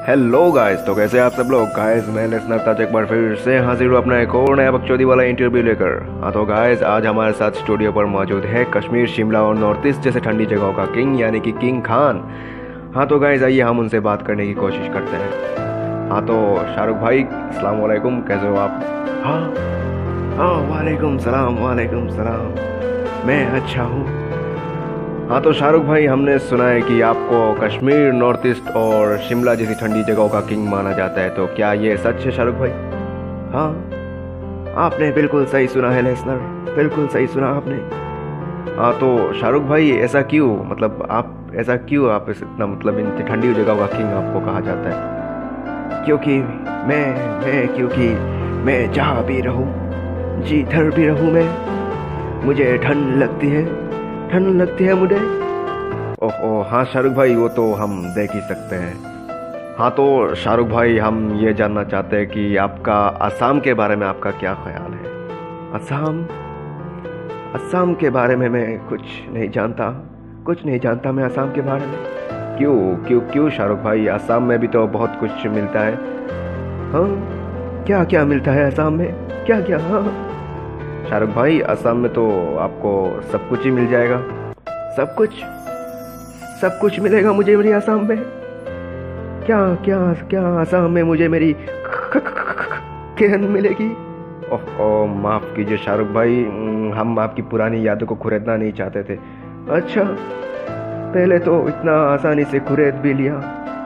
Hello guys, तो कैसे आप सब लोग। गाइस मैं लिसनर ताज एक बार फिर से हाजिर हूँ अपना एक और नया बकचोदी वाला इंटरव्यू लेकर। हाँ तो गाइस, आज हमारे साथ स्टूडियो पर मौजूद है कश्मीर, शिमला और नॉर्थ ईस्ट जैसे ठंडी जगहों का किंग यानी कि किंग खान। हाँ तो गाइस, आइए हम उनसे बात करने की कोशिश करते हैं। हाँ तो शाहरुख भाई, अस्सलाम वालेकुम, कैसे हो आप? हाँ हाँ, वालेकुम सलाम, वालेकुम सलाम, मैं अच्छा हूँ। हाँ तो शाहरुख भाई, हमने सुना है कि आपको कश्मीर, नॉर्थ ईस्ट और शिमला जैसी ठंडी जगहों का किंग माना जाता है, तो क्या ये सच है शाहरुख भाई? हाँ, आपने बिल्कुल सही सुना है लिसनर, बिल्कुल सही सुना आपने। हाँ तो शाहरुख भाई, ऐसा क्यों, मतलब आप ऐसा क्यों, आप इतना मतलब इन ठंडी जगहों का किंग आपको कहा जाता है? क्योंकि क्योंकि मैं जहाँ भी रहूँ, जिधर भी रहूँ मुझे ठंड लगती है, ठंड लगती है मुझे। ओहो हाँ शाहरुख भाई, वो तो हम देख ही सकते हैं। हाँ तो शाहरुख भाई, हम ये जानना चाहते हैं कि आपका असम के बारे में आपका क्या ख्याल है? असम, असम के बारे में मैं कुछ नहीं जानता, कुछ नहीं जानता मैं असम के बारे में। क्यों क्यों क्यों शाहरुख भाई, असम में भी तो बहुत कुछ मिलता है। हाँ, क्या क्या मिलता है असम में, क्या क्या? हाँ शाहरुख भाई, असम में तो आपको सब कुछ ही मिल जाएगा। सब कुछ, सब कुछ मिलेगा मुझे मेरी असम में? क्या क्या क्या असम में मुझे मेरी किरण मिलेगी? ओह माफ़ कीजिए शाहरुख भाई, हम आपकी पुरानी यादों को खुरेदना नहीं चाहते थे। अच्छा, पहले तो इतना आसानी से खुरेद भी लिया,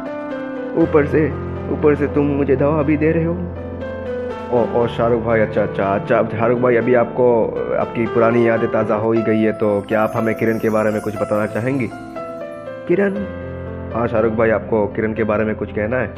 ऊपर से तुम मुझे दवा भी दे रहे हो। ओ शाहरुख भाई, अच्छा अच्छा अच्छा, शाहरुख भाई अभी आपको आपकी पुरानी यादें ताज़ा हो ही गई है, तो क्या आप हमें किरण के बारे में कुछ बताना चाहेंगी? किरण? हाँ शाहरुख भाई, आपको किरण के बारे में कुछ कहना है?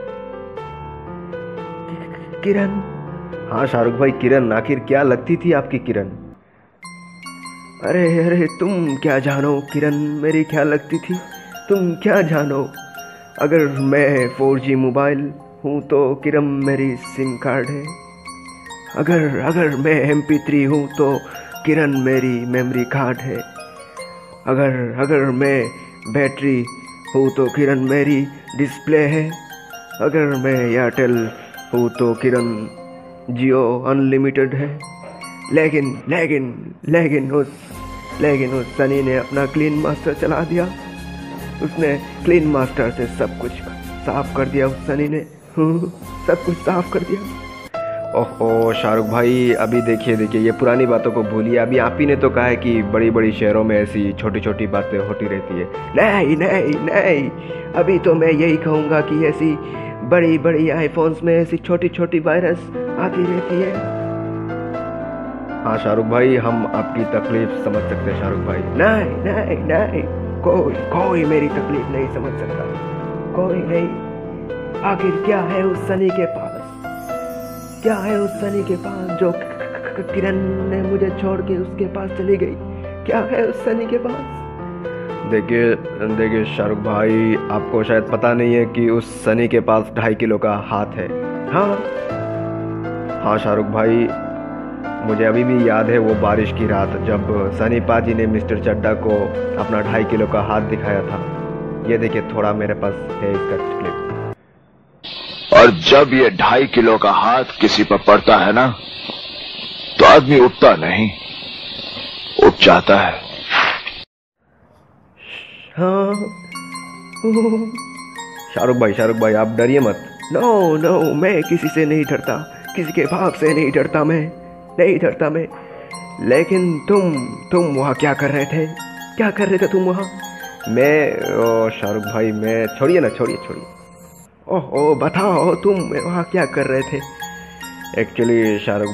किरण? हाँ शाहरुख भाई, किरण, आखिर क्या लगती थी आपकी किरण? अरे अरे, तुम क्या जानो किरण मेरी क्या लगती थी, तुम क्या जानो? अगर मैं 4G मोबाइल हूँ तो किरण मेरी सिम कार्ड है। अगर मैं MP3 हूँ तो किरण मेरी मेमोरी कार्ड है। अगर मैं बैटरी हूँ तो किरण मेरी डिस्प्ले है। अगर मैं एयरटेल हूँ तो किरण जियो अनलिमिटेड है। लेकिन लेकिन लेकिन उस सनी ने अपना क्लीन मास्टर चला दिया। उसने क्लीन मास्टर से सब कुछ साफ कर दिया, उस सनी ने सब कुछ साफ कर दिया। ओहो शाहरुख भाई, अभी देखिए ये पुरानी बातों को भूलिए। अभी आप ही ने तो कहा है कि बड़ी बड़ी शहरों में ऐसी छोटी छोटी बातें होती रहती है। नहीं नहीं नहीं, अभी तो मैं यही कहूँगा कि ऐसी बड़ी बड़ी आईफोन्स में ऐसी छोटी छोटी वायरस आती रहती है। हाँ शाहरुख भाई, हम आपकी तकलीफ समझ सकते हैं शाहरुख भाई। नहीं नहीं नहीं, कोई मेरी तकलीफ नहीं समझ सकता, कोई नहीं। आखिर क्या है उस सनी के पास, क्या है उस सनी के पास जो किरण ने मुझे छोड़ के उसके पास चली गई? क्या है उस सनी के पास? देखिए शाहरुख भाई, आपको शायद पता नहीं है कि उस सनी के पास 2.5 किलो का हाथ है। हाँ शाहरुख भाई, मुझे अभी भी याद है वो बारिश की रात जब सनी पाजी ने मिस्टर चड्डा को अपना 2.5 किलो का हाथ दिखाया था। ये देखिए, थोड़ा मेरे पास है इसका क्लिप। और जब ये 2.5 किलो का हाथ किसी पर पड़ता है ना, तो आदमी उठता नहीं, उठ जाता है। हाँ शाहरुख भाई आप डरिए मत। नो, मैं किसी से नहीं डरता, किसी के बाप से नहीं डरता, मैं नहीं डरता मैं। लेकिन तुम वहाँ क्या कर रहे थे, क्या कर रहे थे तुम वहाँ? शाहरुख भाई, मैं, छोड़िए ना, छोड़िए। ओहो बताओ, तुम वहाँ क्या कर रहे थे? एक्चुअली शाहरुख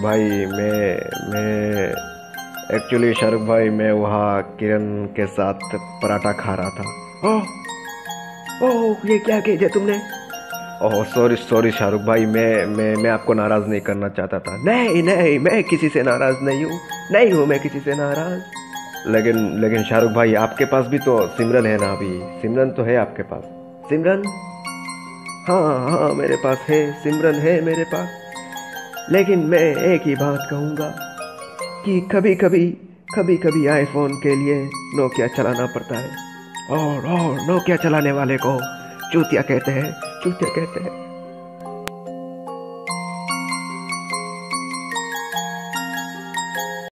भाई, मैं वहाँ किरण के साथ पराठा खा रहा था। ओह ये क्या कह दिया तुमने? ओह सॉरी शाहरुख भाई, मैं आपको नाराज़ नहीं करना चाहता था। नहीं, मैं किसी से नाराज़ नहीं हूँ मैं किसी से नाराज़। लेकिन शाहरुख भाई, आपके पास भी तो सिमरन है ना, अभी सिमरन तो है आपके पास। सिमरन? हाँ मेरे पास है, सिमरन है मेरे पास। लेकिन मैं एक ही बात कहूँगा कि कभी कभी आईफोन के लिए नोकिया चलाना पड़ता है, और नोकिया चलाने वाले को चूतिया कहते हैं। तू क्या कहता है?